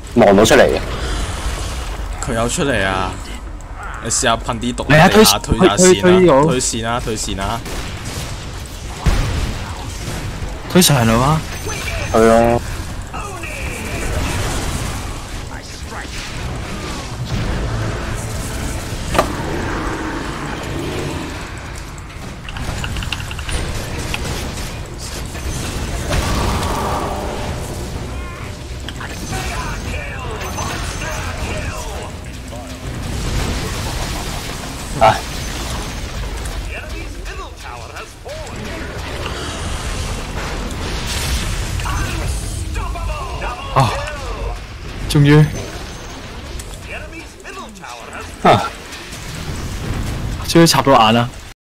望到出嚟嘅。 佢有出嚟啊！你試下噴啲毒嚟啊！ 推下線啦，推線啦，推線啦！ 推上啦嘛？ 係啊。啊！ 啊！終於啊！ 終於插到眼啦〜